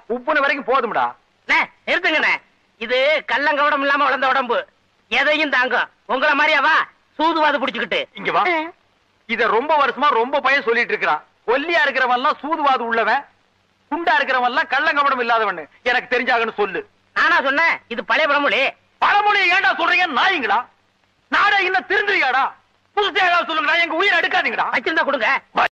உப்புன வரைக்கும் போதும்டா. நிறுத்துங்கண்ணே, இது கள்ளங்கவடம் இல்லாம வளர்ந்த உடம்பு, எதையும் தாங்கும். உங்கள மாதிரியாவா சூதுவாது புடிச்சுக்கிட்டு. இங்க வா. இத ரொம்ப வருஷமா ரொம்ப பையன் சொல்லிட்டு இருக்கிறான். ஒல்லியா இருக்கிறவன் எல்லாம் சூதுவாது உள்ளவன், குண்டா இருக்கிறவன் எல்லாம் கள்ளங்கவடம் இல்லாதவன். எனக்கு தெரிஞ்சாகன்னு சொல்லு. நானா சொன்னேன்? இது பழைய பழமொழி. பழமொழியை ஏன்டா சொல்றீங்க நாயங்களா? நாடா இன்னும் திருந்துறியாடா? புதுசா ஏதாவது சொல்லுங்கடா, எங்க உயிரை எடுக்காதீங்கடா. வச்சிருந்தா கொடுங்க.